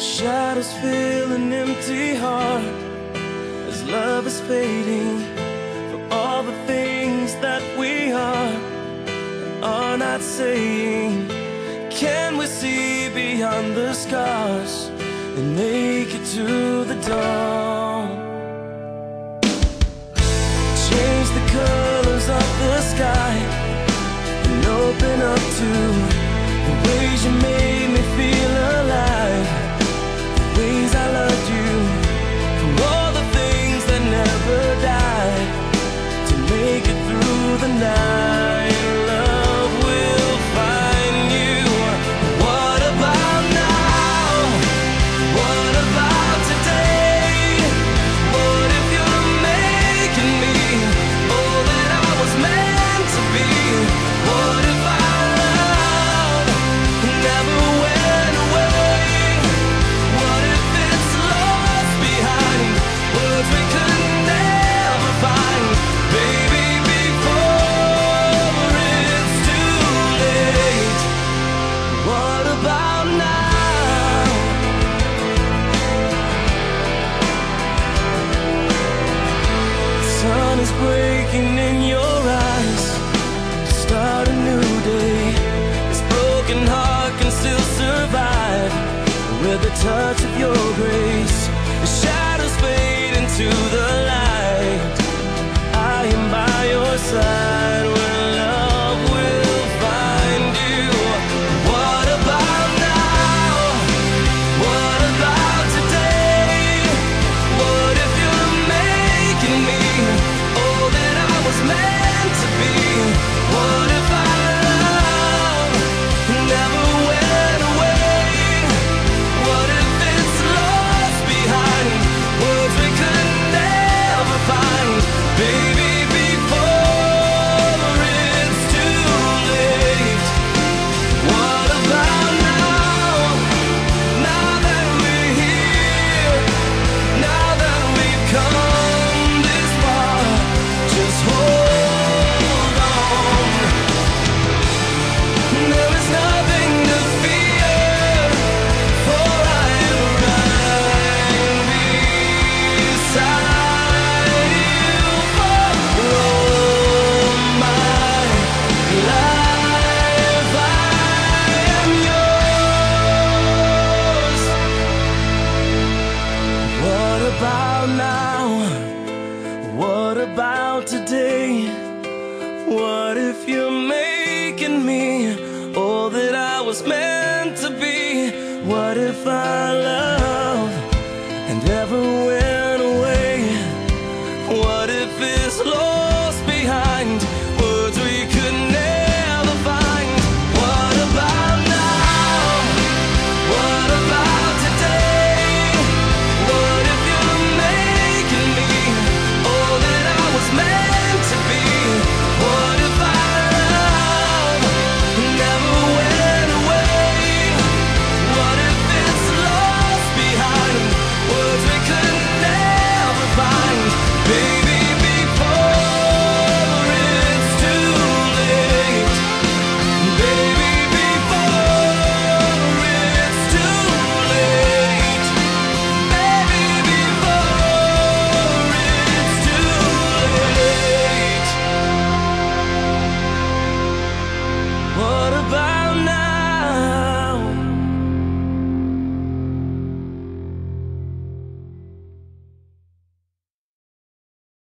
Shadows fill an empty heart as love is fading. For all the things that we are not saying. Can we see beyond the scars and make it to the dawn? Change the colors of the sky and open up to the ways you made me feel alive, the ways I loved you, for all the things that never died, to make it through the night. Love will find you. What about now? What about today? What if you're making me all that I was meant to be? What if our love never went away? What if it's lost behind words we could never find? Baby, before it's too late. What about now? The sun is breaking in your eyes to start a new day. This broken heart can still survive with the touch of your grace. The shadows fade into the light. I am by your side when love will find you. What about now? What about today? What if you're making me all that I was meant to be? What if our love never went away? What if it's lost behind words we could never find? Baby, before it's too late. What about now? Now that we're here, now that we've come this far, just hold on. There is nothing to fear, for I am right beside you for all my life. I am yours. What about now? What about today? What if you're making me all that I was meant to be? What if I